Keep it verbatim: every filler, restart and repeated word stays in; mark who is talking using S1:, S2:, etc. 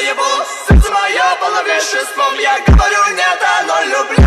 S1: наебу. Сердце мое полно веществом, я говорю нет, оно люблю.